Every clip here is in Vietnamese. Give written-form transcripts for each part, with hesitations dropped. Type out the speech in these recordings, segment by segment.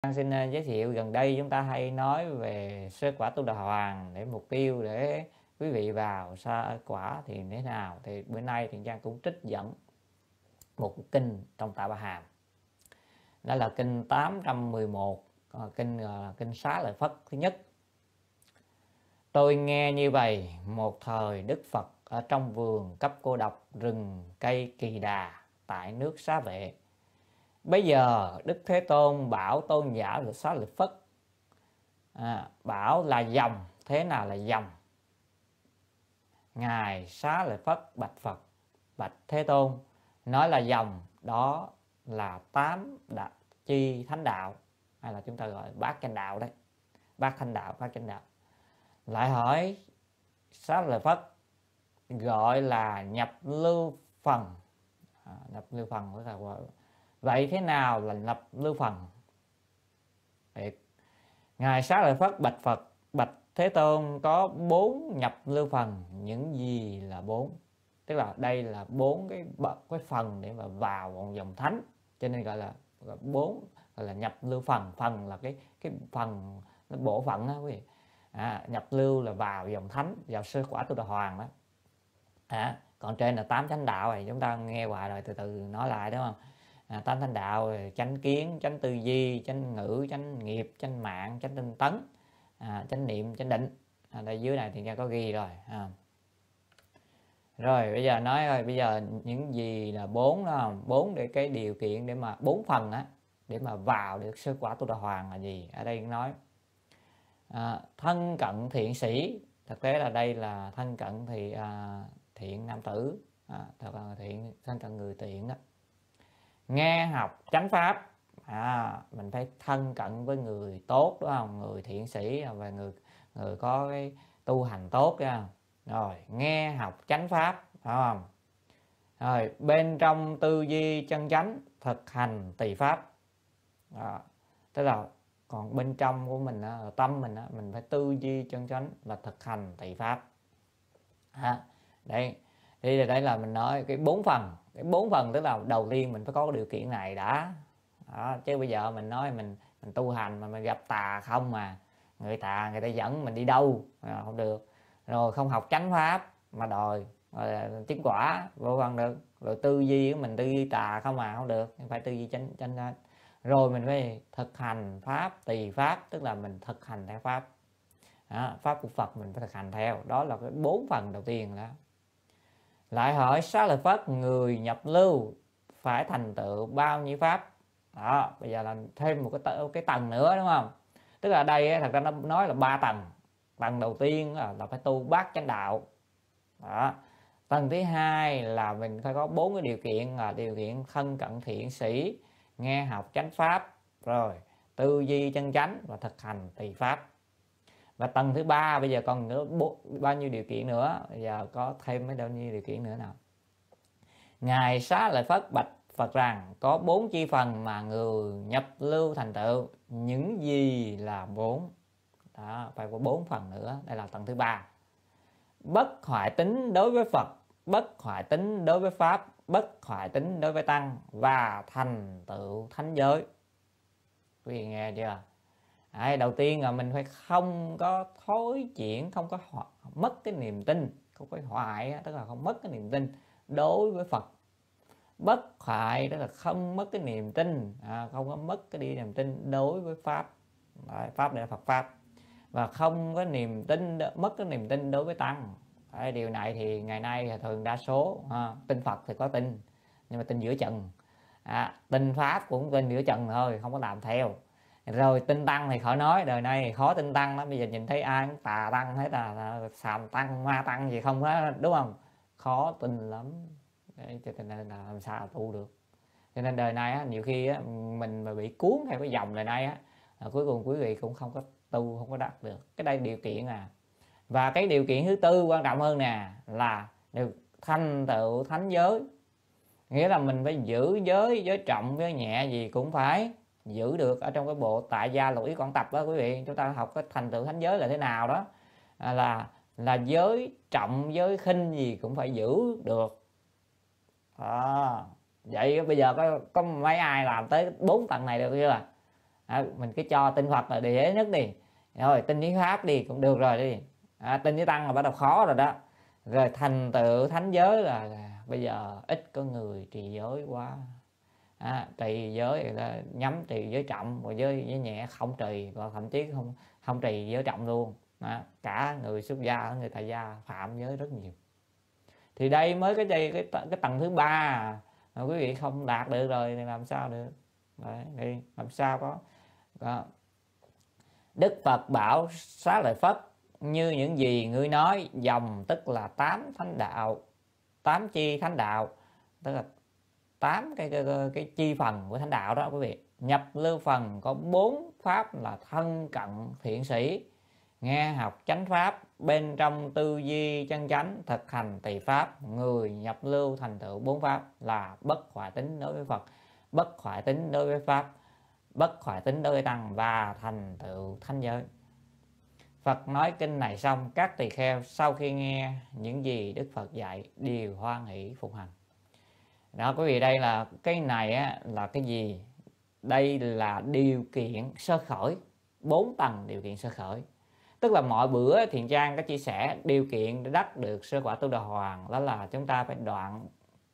Xin giới thiệu, gần đây chúng ta hay nói về sơ quả Tu Đà Hoàng để mục tiêu để quý vị vào sơ quả thì thế nào. Thì bữa nay Thiện Trang cũng trích dẫn một kinh trong Tạ Bà Hàm, đó là kinh 811, kinh Xá Lợi Phất thứ nhất. Tôi nghe như vậy, một thời Đức Phật ở trong vườn cấp cô độc rừng cây Kỳ Đà tại nước Xá Vệ. Bây giờ Đức Thế Tôn bảo tôn giả là Xá Lợi Phất, bảo là dòng. Thế nào là dòng? Ngài Xá Lợi Phất bạch Phật: bạch Thế Tôn, nói là dòng đó là 8 chi thánh đạo, hay là chúng ta gọi bát chánh đạo đấy, bát thánh đạo, bát chánh đạo. Lại hỏi Xá Lợi Phất gọi là nhập lưu phần, nhập lưu phần là gọi. Vậy thế nào là nhập lưu phần? Ngài Xá Lợi Phất bạch Phật: bạch Thế Tôn, có 4 nhập lưu phần. Những gì là 4? Tức là đây là 4 cái phần để mà vào dòng thánh, cho nên gọi là 4, gọi là nhập lưu phần. Phần là cái phần, nó bộ phận đó quý vị. Nhập lưu là vào dòng thánh, vào sơ quả Tu Đà Hoàng đó. Còn trên là 8 chánh đạo này, chúng ta nghe hoài rồi, từ từ nói lại, đúng không? 8 thánh đạo: chánh kiến, chánh tư duy, chánh ngữ, chánh nghiệp, chánh mạng, chánh tinh tấn, chánh niệm, chánh định. Đây dưới này thì nghe có ghi rồi. Rồi bây giờ nói rồi, bây giờ những gì là 4 đó không? 4 để cái điều kiện để mà 4 phần á, để mà vào được sơ quả Tu Đà Hoàng là gì? Ở đây nói thân cận thiện sĩ. Thực tế là đây là thân cận thì thiện nam tử, thật là thiện, thân cận người thiện đó. Nghe học chánh pháp, mình phải thân cận với người tốt, đúng không? Người thiện sĩ và người có cái tu hành tốt nha. Rồi nghe học chánh pháp, đúng không? Rồi bên trong tư duy chân chánh, thực hành tỳ pháp. Tức là còn bên trong của mình, tâm mình, mình phải tư duy chân chánh và thực hành tỳ pháp. Đây thì đây là mình nói cái 4 phần. Cái 4 phần tức là đầu tiên mình phải có cái điều kiện này đã. Chứ bây giờ mình nói mình tu hành mà mình gặp tà không, mà người ta dẫn mình đi đâu, không được. Rồi không học chánh pháp mà đòi chứng quả vô phần được. Rồi tư duy của mình tư duy tà không mà không được, phải tư duy chánh. Rồi mình phải thực hành pháp tỳ pháp, tức là mình thực hành theo pháp. Pháp của Phật mình phải thực hành theo. Đó là cái 4 phần đầu tiên đó. Lại hỏi Xá Lợi Phất, người nhập lưu phải thành tựu bao nhiêu pháp? Bây giờ là thêm một cái tầng nữa, đúng không? Tức là đây thật ra nó nói là 3 tầng. Tầng đầu tiên là phải tu bát chánh đạo. Tầng thứ hai là mình phải có 4 cái điều kiện, là điều kiện thân cận thiện sĩ, nghe học chánh pháp, rồi tư duy chân chánh và thực hành tỳ pháp. Và tầng thứ ba bây giờ còn nữa bao nhiêu điều kiện nữa? Bây giờ có thêm bao nhiêu điều kiện nữa nào? Ngài Xá Lợi Phất bạch Phật rằng có 4 chi phần mà người nhập lưu thành tựu. Những gì là 4? Phải có 4 phần nữa. Đây là tầng thứ ba. Bất hoại tính đối với Phật, bất hoại tính đối với Pháp, bất hoại tính đối với Tăng, và thành tựu thánh giới. Quý vị nghe chưa? Đầu tiên là mình phải không có thối chuyển, không có mất cái niềm tin, không có hoại, tức là không mất cái niềm tin đối với Phật. Bất hoại tức là không mất cái niềm tin, không có mất cái niềm tin đối với Pháp. Pháp đây là Phật Pháp. Và không có niềm tin, mất cái niềm tin đối với Tăng. Điều này thì ngày nay thường đa số tin Phật thì có tin, nhưng mà tin giữa chừng. Tin Pháp cũng tin giữa chừng thôi, không có làm theo. Rồi tin Tăng thì khỏi nói, đời này khó tin Tăng lắm. Bây giờ nhìn thấy ai cũng tà Tăng hết, là sàm Tăng, ma Tăng gì không hết, đúng không? Khó tin lắm. Cho nên là làm sao tu được. Cho nên đời này nhiều khi mình mà bị cuốn theo cái dòng đời này cuối cùng quý vị cũng không có tu, không có đắc được. Cái đây điều kiện Và cái điều kiện thứ tư quan trọng hơn nè, là được thành tựu thánh giới. Nghĩa là mình phải giữ giới trọng, giới nhẹ gì cũng phải giữ được. Ở trong cái bộ Tại Gia Lục Ý Quán Tập đó quý vị, chúng ta học cái thành tựu thánh giới là thế nào đó, là giới trọng, giới khinh gì cũng phải giữ được. Vậy bây giờ có mấy ai làm tới 4 tầng này được chưa? Mình cứ cho tin Phật là dễ nhất đi, rồi tin với Pháp đi cũng được rồi đi, tin với Tăng là bắt đầu khó rồi đó. Rồi thành tựu thánh giới là bây giờ ít có người trì giới quá. Trì giới là nhắm trì giới trọng, và giới nhẹ không trì, và thậm chí không trì giới trọng luôn. Cả người xuất gia, người tại gia phạm giới rất nhiều. Thì đây mới cái tầng thứ ba mà quý vị không đạt được rồi thì làm sao được. Đấy, thì làm sao có đó. Đức Phật bảo Xá Lợi Phất: như những gì ngươi nói, dòng tức là 8 thánh đạo, 8 chi thánh đạo, tức là 8 cái chi phần của thánh đạo đó quý vị. Nhập lưu phần có 4 pháp là thân cận thiện sĩ, nghe học chánh pháp, bên trong tư duy chân chánh, thực hành tỳ pháp. Người nhập lưu thành tựu 4 pháp là bất hoại tính đối với Phật, bất hoại tính đối với pháp, bất hoại tính đối với Tăng, và thành tựu thánh giới. Phật nói kinh này xong, các tỳ kheo sau khi nghe những gì Đức Phật dạy đều hoan hỷ phục hành. Đó quý vị, đây là cái này là cái gì? Đây là điều kiện sơ khởi, 4 tầng điều kiện sơ khởi. Tức là mọi bữa Thiện Trang có chia sẻ điều kiện để đắc được sơ quả Tu Đà Hoàng, đó là chúng ta phải đoạn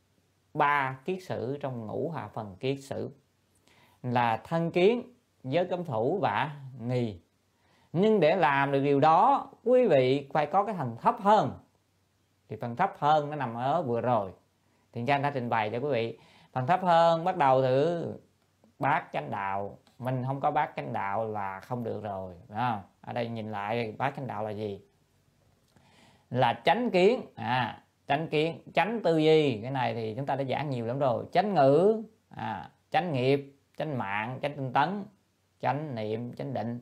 3 kiết sử trong ngũ hạ phần kiết sử, là thân kiến, giới cấm thủ và nghi. Nhưng để làm được điều đó, quý vị phải có cái phần thấp hơn. Thì phần thấp hơn nó nằm ở vừa rồi, Thiện Trang đã trình bày cho quý vị. Phần thấp hơn bắt đầu từ bát chánh đạo. Mình không có bát chánh đạo là không được rồi, đúng không? Ở đây nhìn lại bát chánh đạo là gì? Là chánh kiến, chánh kiến, chánh tư duy. Cái này thì chúng ta đã giảng nhiều lắm rồi. Chánh ngữ, chánh nghiệp, chánh mạng, chánh tinh tấn, chánh niệm, chánh định.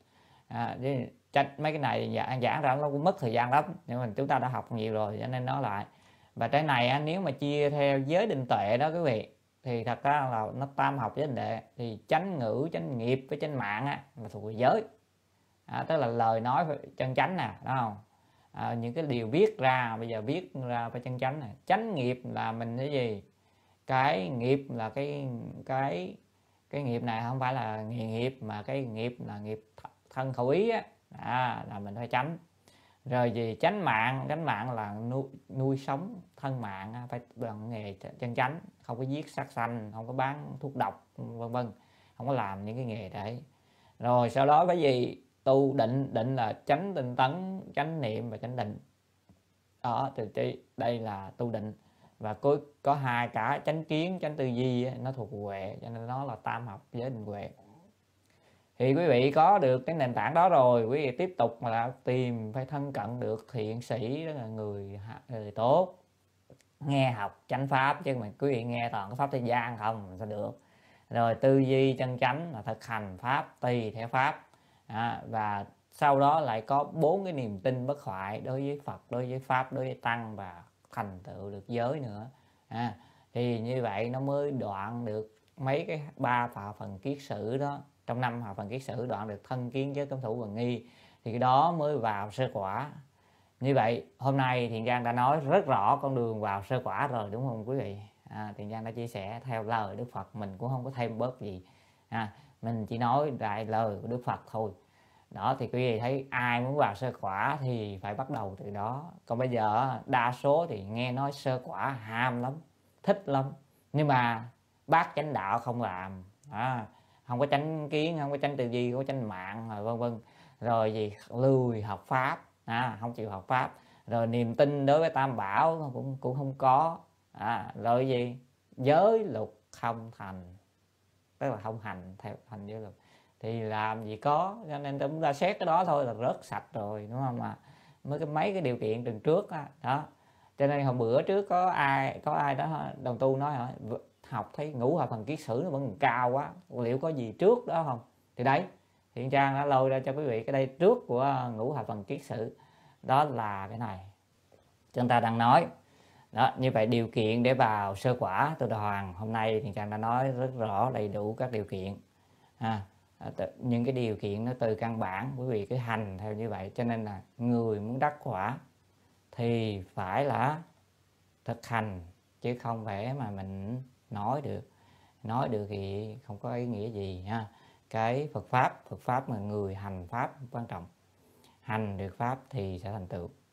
Mấy cái này giảng ra nó cũng mất thời gian lắm, nhưng mà chúng ta đã học nhiều rồi cho nên nói lại. Và cái này nếu mà chia theo giới định tuệ đó quý vị, thì thật ra là nó tam học giới định tuệ. Thì chánh ngữ, chánh nghiệp với chánh mạng là thuộc về giới, tức là lời nói chân chánh nè, đúng không? Những cái điều viết ra, bây giờ viết ra phải chân chánh này. Chánh nghiệp là mình cái gì? Cái nghiệp là cái nghiệp này không phải là nghề nghiệp, mà cái nghiệp là nghiệp thân khẩu ý là mình phải tránh. Rồi gì? Chánh mạng là nuôi sống thân mạng, phải bằng nghề chân chánh, không có giết sát sanh, không có bán thuốc độc vân vân, không có làm những cái nghề đấy. Rồi sau đó phải gì? Tu định, định là chánh tinh tấn, chánh niệm và chánh định. Đó, thì đây là tu định. Và có hai cả chánh kiến, chánh tư duy nó thuộc huệ, cho nên nó là tam học giới định huệ. Thì quý vị có được cái nền tảng đó rồi, quý vị tiếp tục là tìm phải thân cận được thiện sĩ, đó là người tốt, nghe học chánh pháp, chứ mà quý vị nghe toàn cái pháp thế gian không sao được. Rồi tư duy chân chánh là thực hành pháp tùy theo pháp, và sau đó lại có 4 cái niềm tin bất hoại đối với Phật, đối với pháp, đối với Tăng, và thành tựu được giới nữa. Thì như vậy nó mới đoạn được mấy cái 3 hạ phần kiết sử đó. Trong 5 hạ phần kiết sử đoạn được thân kiến, giới cấm thủ và nghi, thì cái đó mới vào sơ quả. Như vậy hôm nay Thiện Trang đã nói rất rõ con đường vào sơ quả rồi, đúng không quý vị? Thiện Trang đã chia sẻ theo lời Đức Phật, mình cũng không có thêm bớt gì, mình chỉ nói lại lời của Đức Phật thôi. Đó, thì quý vị thấy ai muốn vào sơ quả thì phải bắt đầu từ đó. Còn bây giờ đa số thì nghe nói sơ quả ham lắm, thích lắm, nhưng mà bát chánh đạo không làm, không có chánh kiến, không có chánh tư duy, không có chánh mạng, rồi vân vân. Rồi gì? Lười học pháp, không chịu học pháp. Rồi niềm tin đối với tam bảo cũng không có. Rồi gì? Giới luật không thành, tức là không hành theo thành giới luật, thì làm gì có. Cho nên chúng ta xét cái đó thôi là rớt sạch rồi, đúng không? Mà mấy cái điều kiện từng trước đó. Cho nên hôm bữa trước có ai đó đồng tu nói hỏi, học thấy ngũ hạ phần kiết sử nó vẫn cao quá, liệu có gì trước đó không? Thì đấy, Thiện Trang đã lôi ra cho quý vị cái đây trước của ngũ hạ phần kiết sử, đó là cái này chúng ta đang nói đó. Như vậy điều kiện để vào sơ quả Tu Đà Hoàng hôm nay Thiện Trang đã nói rất rõ đầy đủ các điều kiện. Những cái điều kiện nó từ căn bản, quý vị cứ hành theo như vậy. Cho nên là người muốn đắc quả thì phải là thực hành, chứ không phải mà mình nói được thì không có ý nghĩa gì ha. cái Phật pháp là người hành pháp quan trọng, hành được pháp thì sẽ thành tựu.